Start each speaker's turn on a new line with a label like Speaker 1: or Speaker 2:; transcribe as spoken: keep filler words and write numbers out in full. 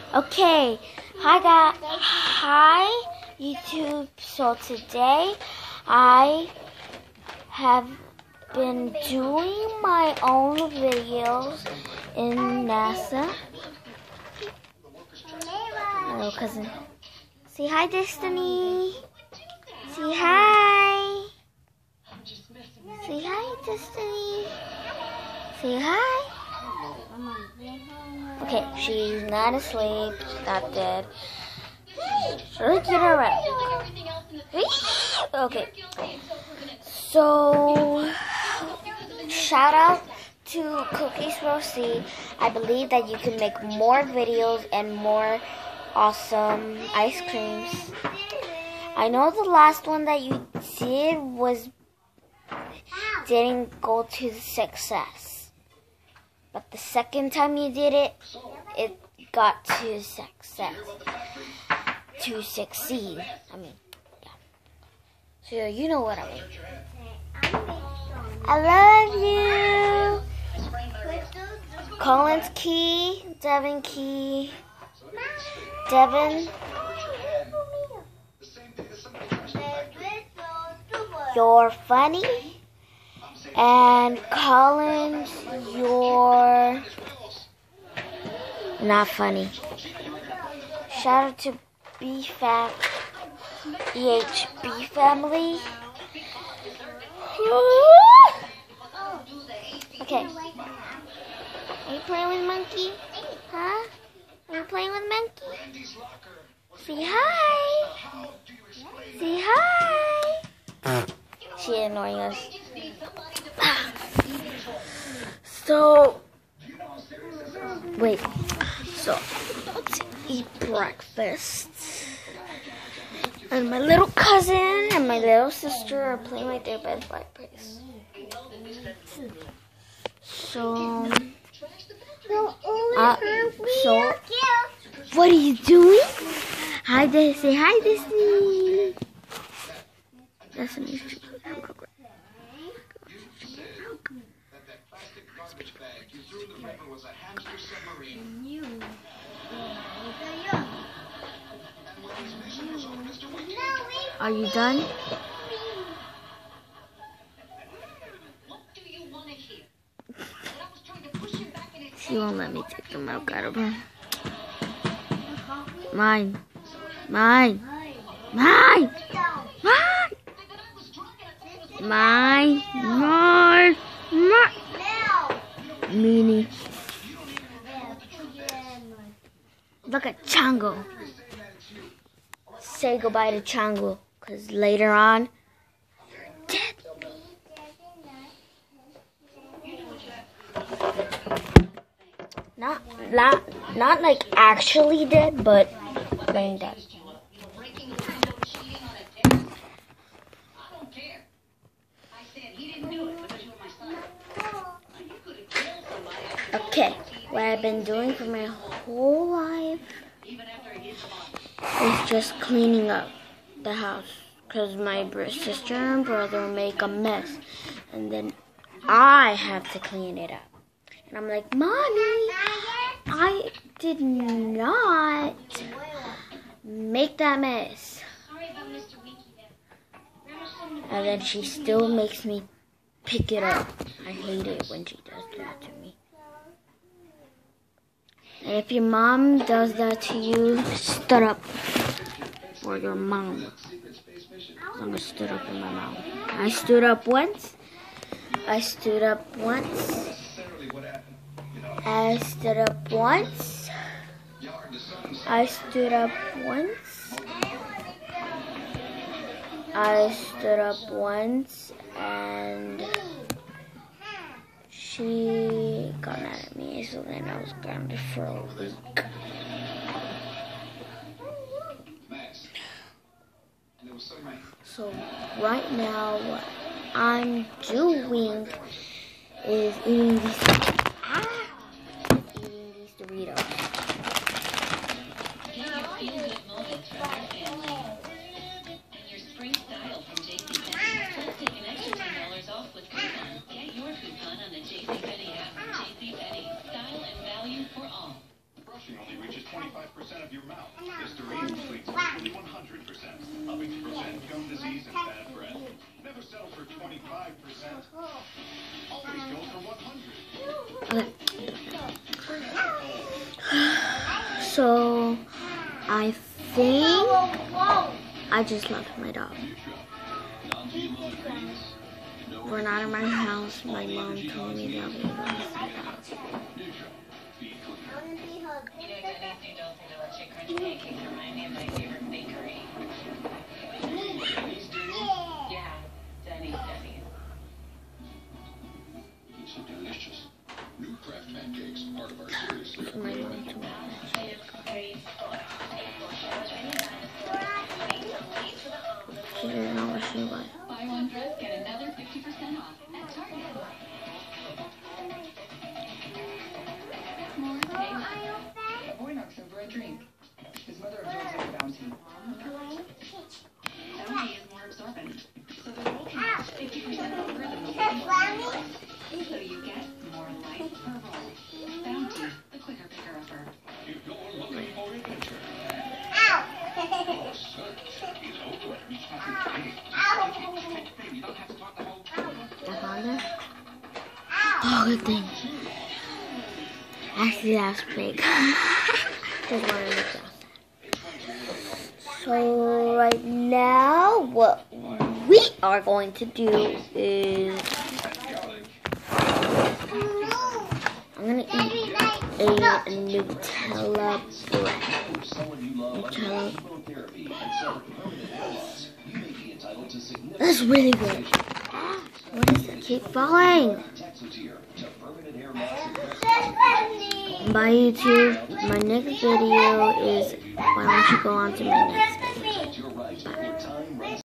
Speaker 1: Okay, hi guys, hi YouTube. So today I have been doing my own videos in NASA. Hello, cousin. Say hi, Destiny. Say hi. Say hi, Destiny. Say hi. Okay, she's not asleep. She's not dead. Let's get her right. Okay. So, shout out to Cookies Rosie. I believe that you can make more videos and more awesome ice creams. I know the last one that you did was didn't go to success. But the second time you did it, it got to success. To succeed. I mean, yeah. So you know what I mean. I love you. Collins Key, Devin Key, Devin. You're funny. And Collins, you're not funny. Shout out to B Fam, E H B family. Okay. Are you playing with Monkey? Huh? Are you playing with Monkey? Say hi. Say hi. She's ignoring us. So, wait, so I'm about to eat breakfast, and my little cousin and my little sister are playing right there by the fireplace. So, uh, so, what are you doing? Hi, Disney. Say hi, Disney. Destiny. Are you done? She won't let me take the milk out of her. Mine. Mine. Mine. Mine. Mine. Mine. Mine. Meanie. Look at Chango. Say goodbye to Chango, because later on, you're dead. Not, not, not like actually dead, but getting dead. Okay, what I've been doing for my whole life is just cleaning up the house, because my sister and brother make a mess, and then I have to clean it up. And I'm like, Mommy, I did not make that mess. And then she still makes me pick it up. I hate it when she does that to me. And if your mom does that to you, stood up for your mom. I'm gonna stood up for my mom. I stood up once. I stood up once. I stood up once. I stood up once. I stood up once, and she got mad at me, so then I was grounded for a week. So right now, what I'm doing is eating these, ah, eating these Doritos.
Speaker 2: Style and value for all. which is twenty-five percent of your mouth. Listerine sweets virtually one hundred percent, helping to prevent gum disease and bad breath. Never settle for twenty-five percent. Always go for one hundred.
Speaker 1: So, I think I just left my dog. We're not in my house. My mom told me that we were going to see the house.
Speaker 3: You know, Denny's New Dolphin Electric Crunch Pancakes remind me of my favorite bakery. Yeah, Denny's, Denny's.
Speaker 2: These are delicious. New Kraft pancakes, part of our series.
Speaker 1: My mom told me. She didn't know what she was.
Speaker 4: Buy one dress, get another fifty percent off at Target. More A boy knocks over a drink. His mother absorbs like a bounty. Bounty is more absorbent, so they're both fifty percent longer than the one. So you get more light per roll. Bounty, the quicker picker-upper.
Speaker 2: If you're looking for adventure,
Speaker 1: I found it. Oh, good thing. Actually, that's big. Just wanted to look outside. So right now, what we are going to do is I'm gonna eat a Nutella bread. Nutella. That's really good. What is it? Keep falling. Bye YouTube. My next video is, why don't you go on to my next video.